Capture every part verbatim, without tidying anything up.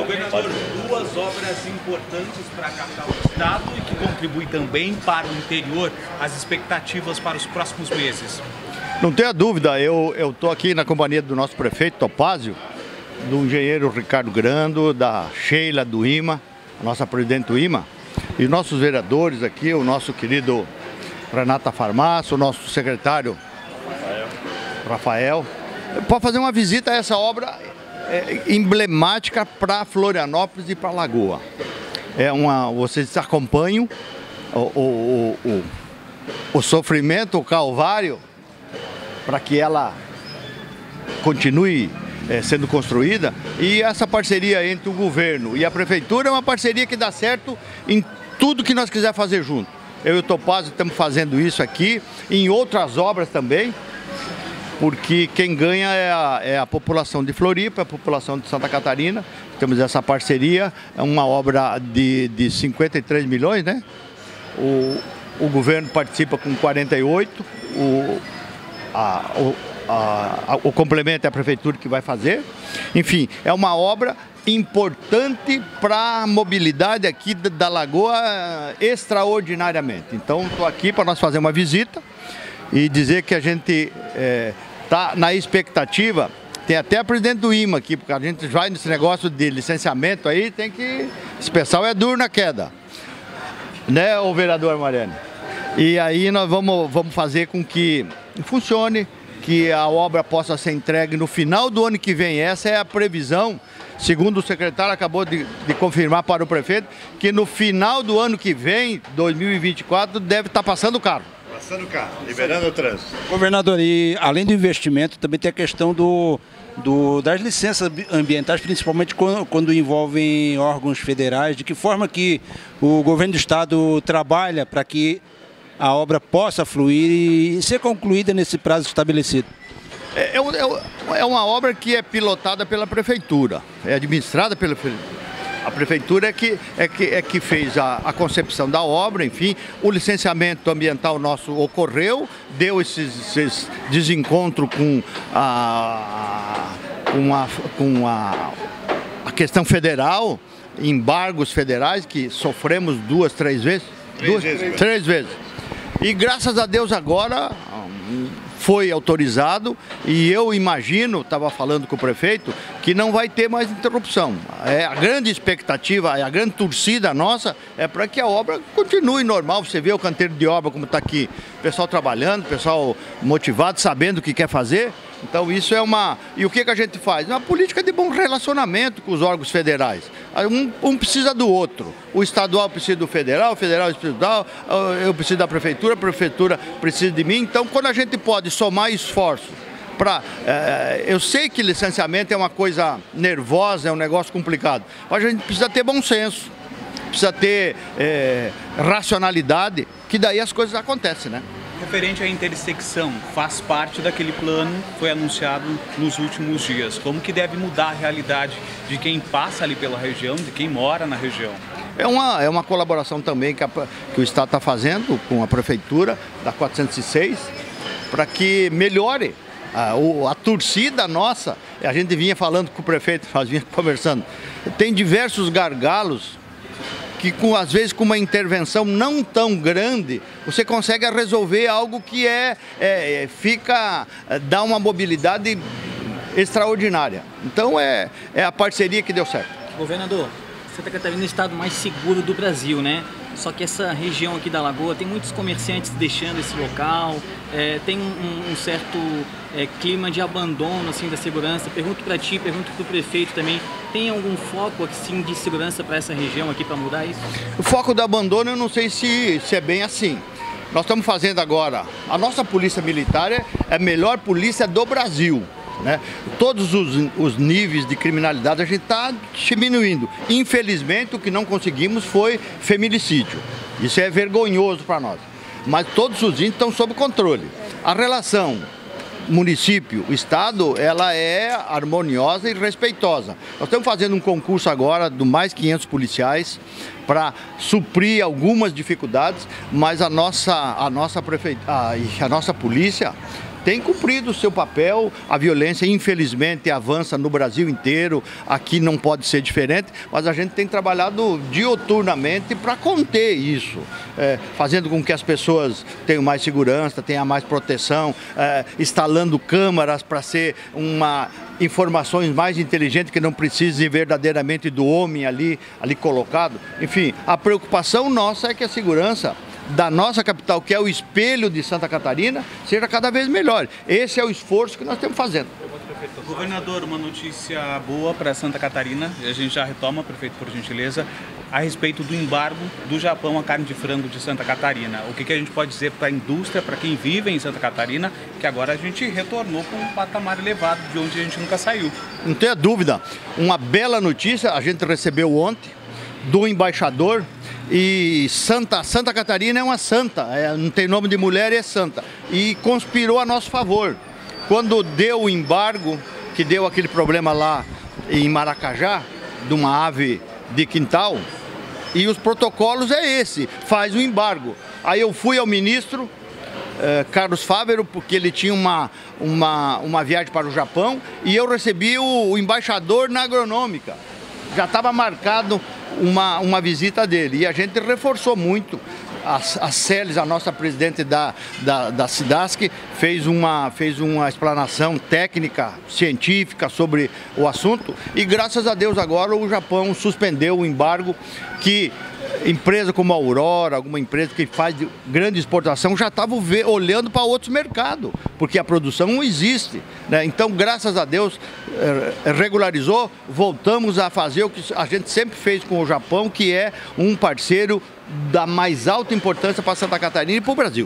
Governador, duas obras importantes para a capital do estado e que contribuem também para o interior. As expectativas para os próximos meses? Não tenha dúvida, eu estou aqui na companhia do nosso prefeito Topázio, do engenheiro Ricardo Grando, da Sheila do I M A, a nossa presidente do I M A, e nossos vereadores aqui, o nosso querido Renata Farmácio, o nosso secretário Rafael, Rafael para fazer uma visita a essa obra é, emblemática para Florianópolis e para a Lagoa. É uma, vocês acompanham o, o, o, o sofrimento, o calvário, para que ela continue é, sendo construída, e essa parceria entre o governo e a prefeitura é uma parceria que dá certo em tudo que nós quisermos fazer junto. Eu e o Topázio estamos fazendo isso aqui, em outras obras também, porque quem ganha é a, é a população de Floripa, a população de Santa Catarina. Temos essa parceria, é uma obra de, de cinquenta e três milhões, né? O, o governo participa com quarenta e oito, o, a, o, a, o complemento é a prefeitura que vai fazer. Enfim, é uma obra importante para a mobilidade aqui da Lagoa extraordinariamente. Então, estou aqui para nós fazer uma visita e dizer que a gente está é, na expectativa. Tem até a presidente do I M A aqui, porque a gente vai nesse negócio de licenciamento aí, tem que... Esse pessoal é duro na queda, né, o vereador Mariane? E aí nós vamos, vamos fazer com que funcione, que a obra possa ser entregue no final do ano que vem. Essa é a previsão, segundo o secretário acabou de, de confirmar para o prefeito, que no final do ano que vem, dois mil e vinte e quatro, deve estar passando o carro. Passando o carro, liberando o trânsito. Governador, e além do investimento, também tem a questão do, do, das licenças ambientais, principalmente quando, quando envolvem órgãos federais. De que forma que o governo do estado trabalha para que a obra possa fluir e ser concluída nesse prazo estabelecido? É, é, é uma obra que é pilotada pela prefeitura, é administrada pela prefeitura. A prefeitura é que, é que, é que fez a, a concepção da obra, enfim, o licenciamento ambiental nosso ocorreu, deu esses, esses desencontros com a, com, a, com a, a questão federal, embargos federais, que sofremos duas, três vezes. Três duas, vezes. Três vezes. E graças a Deus agora foi autorizado, e eu imagino, estava falando com o prefeito, que não vai ter mais interrupção. É, a grande expectativa, a grande torcida nossa é para que a obra continue normal. Você vê o canteiro de obra como está aqui, pessoal trabalhando, pessoal motivado, sabendo o que quer fazer. Então isso é uma... E o que, que a gente faz? Uma política de bom relacionamento com os órgãos federais. Um, um precisa do outro. O estadual precisa do federal, o federal precisa do estadual, eu preciso da prefeitura, a prefeitura precisa de mim. Então, quando a gente pode somar esforços para... É, eu sei que licenciamento é uma coisa nervosa, é um negócio complicado, mas a gente precisa ter bom senso, precisa ter é, racionalidade, que daí as coisas acontecem, né? Referente à intersecção, faz parte daquele plano que foi anunciado nos últimos dias. Como que deve mudar a realidade de quem passa ali pela região, de quem mora na região? É uma, é uma colaboração também que, a, que o Estado está fazendo com a Prefeitura da quatrocentos e seis, para que melhore a, o, a torcida nossa. A gente vinha falando com o prefeito, nós vinha conversando. Tem diversos gargalos que, com, às vezes, com uma intervenção não tão grande, você consegue resolver algo que é, é, fica, dá uma mobilidade extraordinária. Então, é, é a parceria que deu certo. Governador, Santa Catarina é o estado mais seguro do Brasil, né? Só que essa região aqui da Lagoa tem muitos comerciantes deixando esse local, é, tem um, um certo é, clima de abandono assim, da segurança. Pergunto para ti, pergunto para o prefeito também, tem algum foco assim, de segurança para essa região aqui para mudar isso? O foco do abandono eu não sei se, se é bem assim. Nós estamos fazendo agora, a nossa polícia militar é a melhor polícia do Brasil. Né? Todos os, os níveis de criminalidade a gente está diminuindo. Infelizmente, o que não conseguimos foi feminicídio. Isso é vergonhoso para nós. Mas todos os índices estão sob controle. A relação município-estado, ela é harmoniosa e respeitosa. Nós estamos fazendo um concurso agora de mais quinhentos policiais para suprir algumas dificuldades, mas a nossa, a nossa, prefe... a, a nossa polícia tem cumprido o seu papel. A violência, infelizmente, avança no Brasil inteiro, aqui não pode ser diferente, mas a gente tem trabalhado dioturnamente para conter isso, é, fazendo com que as pessoas tenham mais segurança, tenham mais proteção, é, instalando câmaras para ser uma informações mais inteligentes que não precisem verdadeiramente do homem ali, ali colocado. Enfim, a preocupação nossa é que a segurança da nossa capital, que é o espelho de Santa Catarina, seja cada vez melhor. Esse é o esforço que nós estamos fazendo. Governador, uma notícia boa para Santa Catarina, a gente já retoma, prefeito, por gentileza, a respeito do embargo do Japão à carne de frango de Santa Catarina. O que, que a gente pode dizer para a indústria, para quem vive em Santa Catarina, que agora a gente retornou com um patamar elevado de onde a gente nunca saiu? Não tenha dúvida, uma bela notícia a gente recebeu ontem do embaixador. E Santa, Santa Catarina é uma santa, é, não tem nome de mulher, é santa. E conspirou a nosso favor. Quando deu o embargo, que deu aquele problema lá em Maracajá, de uma ave de quintal, e os protocolos é esse, faz o embargo. Aí eu fui ao ministro eh, Carlos Fávero, porque ele tinha uma, uma, uma viagem para o Japão, e eu recebi o, o embaixador na agronômica. Já estava marcado uma, uma visita dele, e a gente reforçou muito. A, a Celes, a nossa presidente da, da, da SIDASC, fez uma, fez uma explanação técnica, científica sobre o assunto, e graças a Deus agora o Japão suspendeu o embargo que empresa como a Aurora, alguma empresa que faz grande exportação, já estavam olhando para outros mercados, porque a produção não existe, né? Então, graças a Deus, eh, regularizou, voltamos a fazer o que a gente sempre fez com o Japão, que é um parceiro da mais alta importância para Santa Catarina e para o Brasil.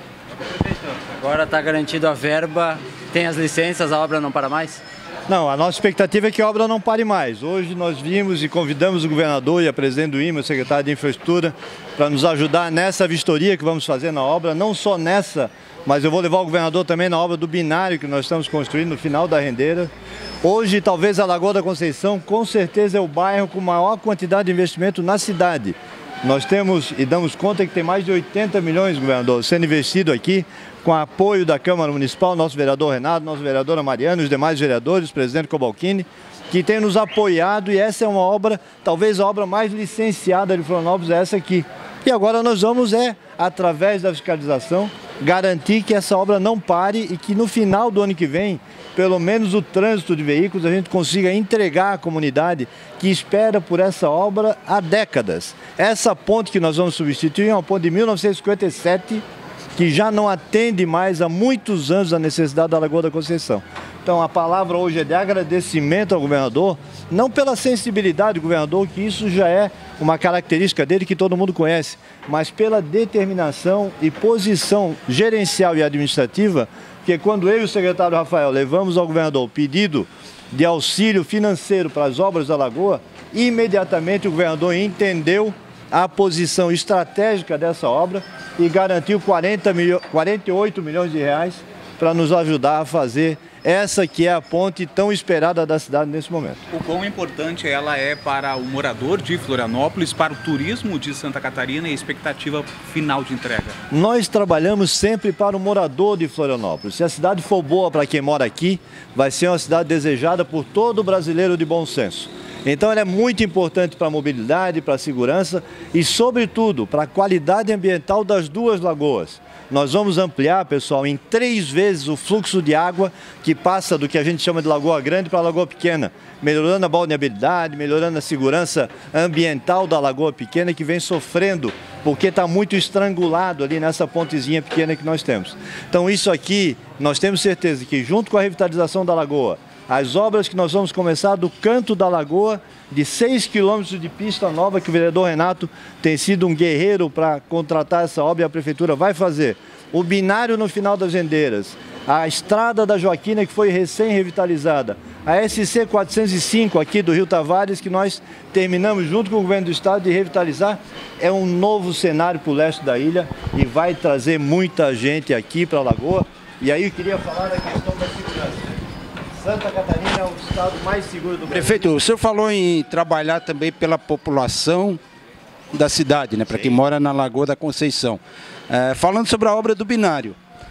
Agora está garantido a verba, tem as licenças, a obra não para mais? Não, a nossa expectativa é que a obra não pare mais. Hoje nós vimos e convidamos o governador e a presidente do I M A, o secretário de Infraestrutura, para nos ajudar nessa vistoria que vamos fazer na obra, não só nessa, mas eu vou levar o governador também na obra do binário que nós estamos construindo no final da rendeira. Hoje, talvez a Lagoa da Conceição, com certeza é o bairro com maior quantidade de investimento na cidade. Nós temos e damos conta que tem mais de oitenta milhões, governador, sendo investido aqui, com apoio da Câmara Municipal, nosso vereador Renato, nossa vereadora Mariana, os demais vereadores, o presidente Cobalcini, que tem nos apoiado, e essa é uma obra, talvez a obra mais licenciada de Florianópolis é essa aqui. E agora nós vamos, é, através da fiscalização, garantir que essa obra não pare e que no final do ano que vem, pelo menos o trânsito de veículos, a gente consiga entregar à comunidade que espera por essa obra há décadas. Essa ponte que nós vamos substituir é uma ponte de mil novecentos e cinquenta e sete, que já não atende mais há muitos anos a necessidade da Lagoa da Conceição. Então a palavra hoje é de agradecimento ao governador, não pela sensibilidade do governador, que isso já é uma característica dele que todo mundo conhece, mas pela determinação e posição gerencial e administrativa, que quando eu e o secretário Rafael levamos ao governador o pedido de auxílio financeiro para as obras da Lagoa, imediatamente o governador entendeu a posição estratégica dessa obra e garantiu quarenta milho... quarenta e oito milhões de reais para nos ajudar a fazer essa que é a ponte tão esperada da cidade nesse momento. O quão importante ela é para o morador de Florianópolis, para o turismo de Santa Catarina e a expectativa final de entrega? Nós trabalhamos sempre para o morador de Florianópolis. Se a cidade for boa para quem mora aqui, vai ser uma cidade desejada por todo brasileiro de bom senso. Então ela é muito importante para a mobilidade, para a segurança e, sobretudo, para a qualidade ambiental das duas lagoas. Nós vamos ampliar, pessoal, em três vezes o fluxo de água que passa do que a gente chama de Lagoa Grande para a Lagoa Pequena, melhorando a balneabilidade, melhorando a segurança ambiental da Lagoa Pequena, que vem sofrendo porque está muito estrangulado ali nessa pontezinha pequena que nós temos. Então isso aqui, nós temos certeza que junto com a revitalização da Lagoa, as obras que nós vamos começar do canto da Lagoa, de seis quilômetros de pista nova, que o vereador Renato tem sido um guerreiro para contratar essa obra e a prefeitura vai fazer. O binário no final das rendeiras, a estrada da Joaquina, que foi recém-revitalizada, a S C quatrocentos e cinco aqui do Rio Tavares, que nós terminamos junto com o governo do estado de revitalizar, é um novo cenário para o leste da ilha e vai trazer muita gente aqui para a Lagoa. E aí eu queria falar da questão da segurança. Santa Catarina é o estado mais seguro do Brasil. Prefeito, o senhor falou em trabalhar também pela população da cidade, né, para quem mora na Lagoa da Conceição. É, falando sobre a obra do binário,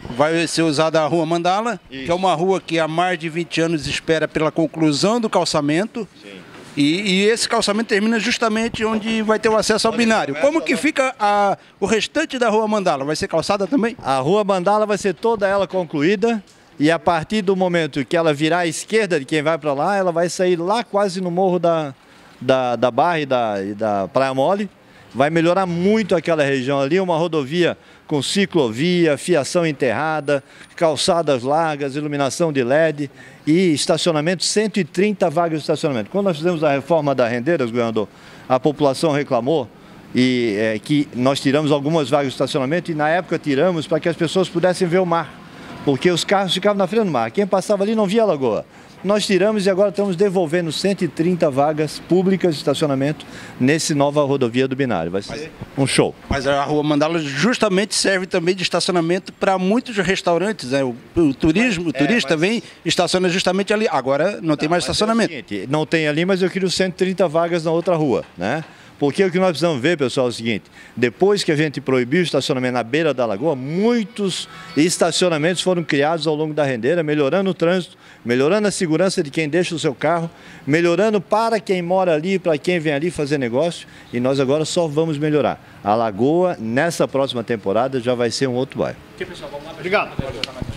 vai ser usada a Rua Mandala, Isso. que é uma rua que há mais de vinte anos espera pela conclusão do calçamento. Sim. E, e esse calçamento termina justamente onde vai ter o acesso ao binário. Como que fica a, o restante da Rua Mandala? Vai ser calçada também? A Rua Mandala vai ser toda ela concluída e a partir do momento que ela virar à esquerda de quem vai para lá, ela vai sair lá quase no morro da, da, da Barra e da, e da Praia Mole. Vai melhorar muito aquela região ali, uma rodovia com ciclovia, fiação enterrada, calçadas largas, iluminação de L E D e estacionamento, cento e trinta vagas de estacionamento. Quando nós fizemos a reforma da Rendeiras, governador, a população reclamou e, é, que nós tiramos algumas vagas de estacionamento e na época tiramos para que as pessoas pudessem ver o mar, porque os carros ficavam na frente do mar. Quem passava ali não via a lagoa. Nós tiramos e agora estamos devolvendo cento e trinta vagas públicas de estacionamento nesse nova rodovia do binário. Vai ser um show. Mas a Rua Mandala justamente serve também de estacionamento para muitos restaurantes, né? O, o turismo, o turista é, mas... vem estaciona justamente ali. Agora não, não tem mais estacionamento. É o seguinte, não tem ali, mas eu queria cento e trinta vagas na outra rua, né? Porque o que nós precisamos ver, pessoal, é o seguinte, depois que a gente proibiu o estacionamento na beira da lagoa, muitos estacionamentos foram criados ao longo da Rendeira, melhorando o trânsito, melhorando a segurança de quem deixa o seu carro, melhorando para quem mora ali, para quem vem ali fazer negócio, e nós agora só vamos melhorar. A lagoa, nessa próxima temporada, já vai ser um outro bairro. Ok, pessoal, vamos lá. Obrigado.